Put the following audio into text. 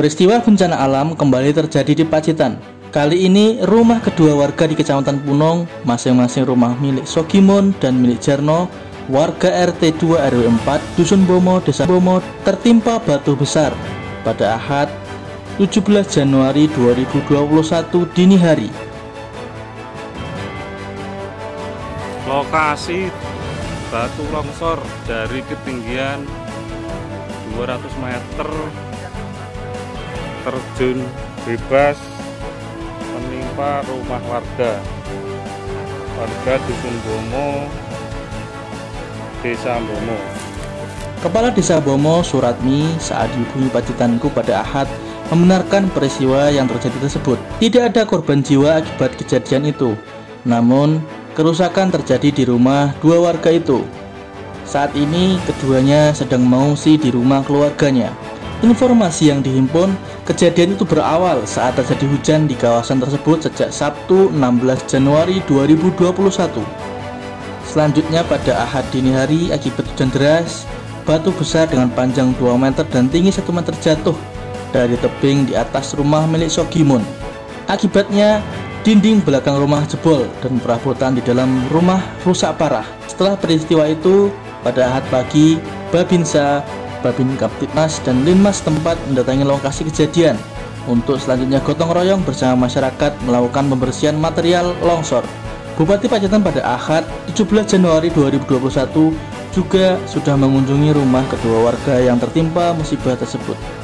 Peristiwa bencana alam kembali terjadi di Pacitan. Kali ini rumah kedua warga di Kecamatan Punong, masing-masing rumah milik Sogimon dan milik Jarno, warga RT 2 RW 4 Dusun Bomo, Desa Bomo, tertimpa batu besar pada Ahad 17 Januari 2021 dini hari. Lokasi batu longsor dari ketinggian 200 meter terjun bebas menimpa rumah warga Dusun Bomo, Desa Bomo. Kepala Desa Bomo, Suratmi, saat dihubungi Pacitanku pada Ahad, membenarkan peristiwa yang terjadi tersebut. Tidak ada korban jiwa akibat kejadian itu, namun kerusakan terjadi di rumah dua warga itu. Saat ini keduanya sedang mengungsi di rumah keluarganya. Informasi yang dihimpun, kejadian itu berawal saat terjadi hujan di kawasan tersebut sejak Sabtu 16 Januari 2021. Selanjutnya pada Ahad dini hari, akibat hujan deras, batu besar dengan panjang 2 meter dan tinggi 1 meter jatuh dari tebing di atas rumah milik Sogimon. Akibatnya dinding belakang rumah jebol dan perabotan di dalam rumah rusak parah. Setelah peristiwa itu, pada Ahad pagi, Babinsa, Babin Kaptipmas, dan Linmas tempat mendatangi lokasi kejadian untuk selanjutnya gotong royong bersama masyarakat melakukan pembersihan material longsor. Bupati Pacitan pada Ahad 17 Januari 2021 juga sudah mengunjungi rumah kedua warga yang tertimpa musibah tersebut.